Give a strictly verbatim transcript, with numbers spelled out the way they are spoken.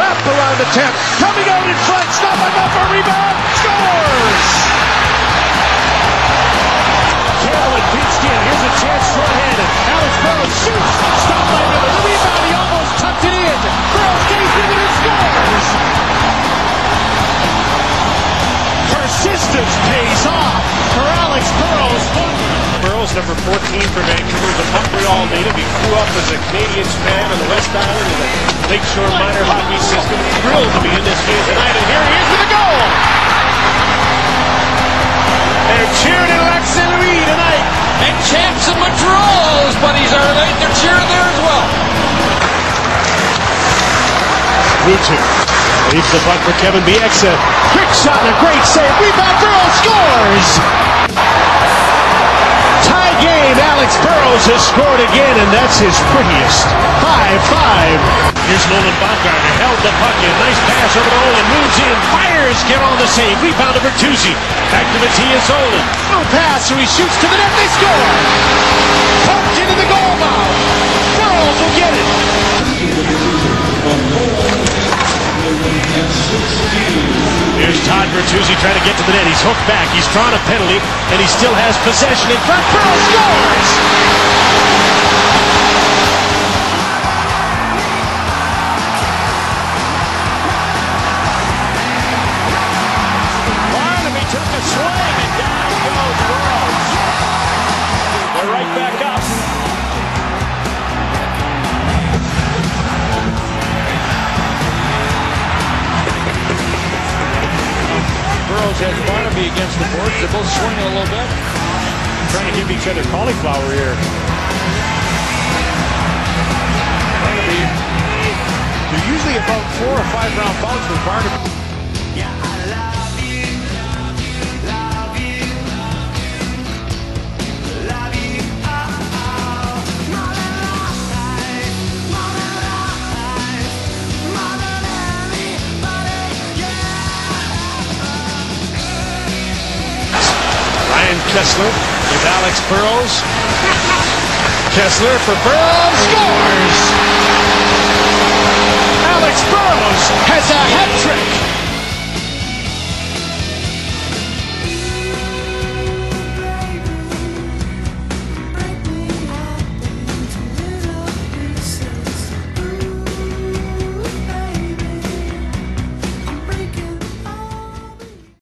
wrapped around the ten, coming out in front, stop enough for rebound, scores! Carroll pinched in, here's a chance short-handed. Alex Burrow shoots, stop by Miller, the rebound, he almost tucked it in. Burrow stays with it and scores! Persistence pays off for Alex Burrows. Burrows, number fourteen for Vancouver, is a Montreal native. He grew up as a Canadiens fan on the West Island in the Lakeshore minor hockey system. Thrilled to be in this game tonight, and here he is with a goal! They're cheering in Lac Saint Louis tonight. And champs in Montreal, those buddies are late. They're cheering there as well. Rutu leaves the puck for Kevin Bieksa. Quick shot and a great save. Rebound, Burrow scores! Tie game. Alex Burrows has scored again, and that's his prettiest. five five. Here's Nolan Baumgartner. Held the puck in. Nice pass over to Olin. Moves in. Fires. Get on the save. Rebound to Bertuzzi. Back to Matthias Olin. No pass, so he shoots to the net. They score! Pumped into the goal mouth. Burrows will get it. Here's Todd Bertuzzi trying to get to the net. He's hooked back. He's drawn a penalty, and he still has possession in front. Burrow scores! Barnaby took a swing, and down goes Burrows. They're right back up. Burrows has Barnaby against the boards. They're both swinging a little bit. Trying to give each other cauliflower here. Barnaby, they're usually about four or five round bouts with Barnaby. Kessler with Alex Burrows. Kessler for Burrows scores! Alex Burrows has a hat trick.